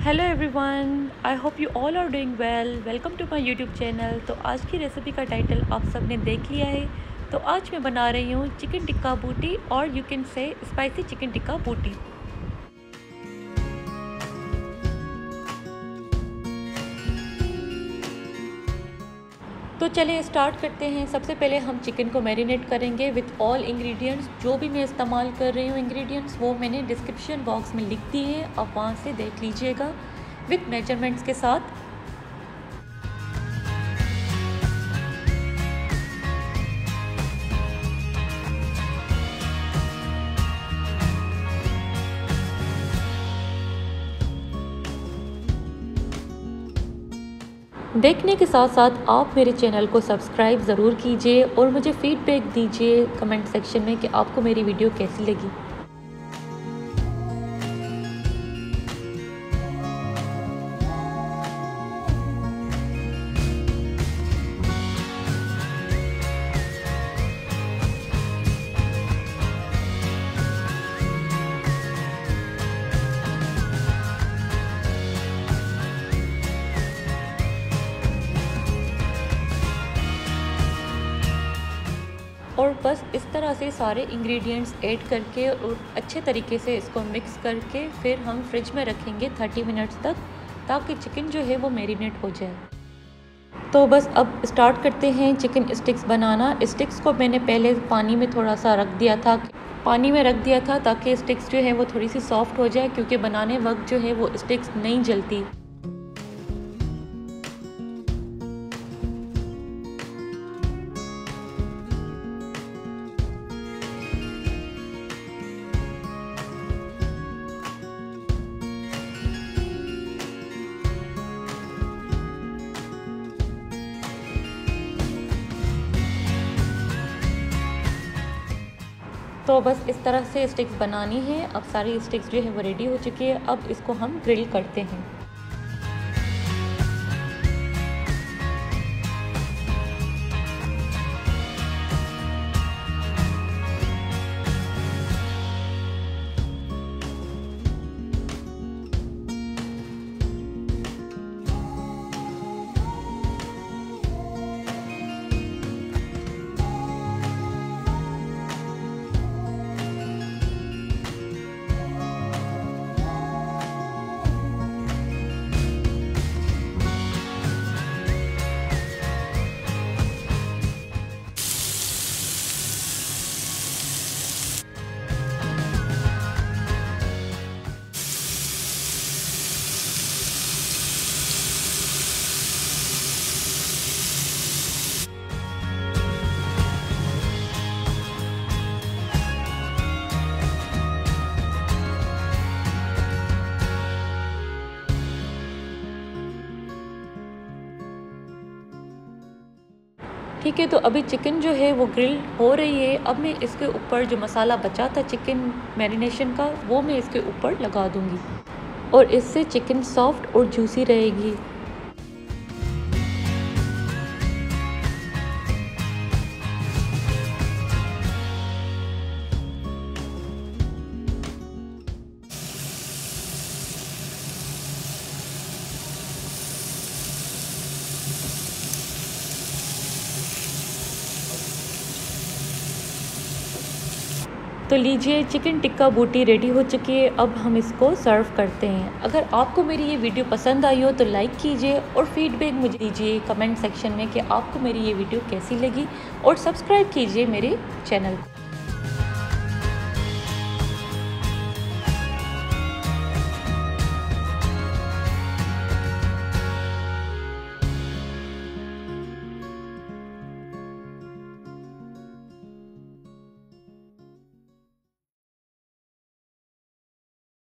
Hello everyone, I hope you all are doing well. Welcome to my YouTube channel. तो आज की recipe का title आप सब ने देख लिया है। तो आज मैं बना रही हूँ चिकन टिक्का बूटी, और you can say spicy chicken tikka boti. तो चलिए स्टार्ट करते हैं। सबसे पहले हम चिकन को मैरिनेट करेंगे विथ ऑल इंग्रेडिएंट्स। जो भी मैं इस्तेमाल कर रही हूँ इंग्रेडिएंट्स, वो मैंने डिस्क्रिप्शन बॉक्स में लिख दी है, आप वहाँ से देख लीजिएगा विथ मेजरमेंट्स के साथ। देखने के साथ साथ आप मेरे चैनल को सब्सक्राइब ज़रूर कीजिए और मुझे फीडबैक दीजिए कमेंट सेक्शन में कि आपको मेरी वीडियो कैसी लगी। और बस इस तरह से सारे इंग्रेडिएंट्स ऐड करके और अच्छे तरीके से इसको मिक्स करके फिर हम फ्रिज में रखेंगे 30 मिनट्स तक, ताकि चिकन जो है वो मैरिनेट हो जाए। तो बस अब स्टार्ट करते हैं चिकन स्टिक्स बनाना। स्टिक्स को मैंने पहले पानी में थोड़ा सा रख दिया था, ताकि स्टिक्स जो है वो थोड़ी सी सॉफ्ट हो जाए, क्योंकि बनाने वक्त जो है वो स्टिक्स नहीं जलती। तो बस इस तरह से स्टिक्स बनानी है। अब सारी स्टिक्स जो है वो रेडी हो चुकी है। अब इसको हम ग्रिल करते हैं। ठीक है, तो अभी चिकन जो है वो ग्रिल हो रही है। अब मैं इसके ऊपर जो मसाला बचा था चिकन मैरिनेशन का, वो मैं इसके ऊपर लगा दूंगी, और इससे चिकन सॉफ्ट और जूसी रहेगी। तो लीजिए, चिकन टिक्का बूटी रेडी हो चुकी है। अब हम इसको सर्व करते हैं। अगर आपको मेरी ये वीडियो पसंद आई हो तो लाइक कीजिए और फीडबैक मुझे दीजिए कमेंट सेक्शन में कि आपको मेरी ये वीडियो कैसी लगी, और सब्सक्राइब कीजिए मेरे चैनल को।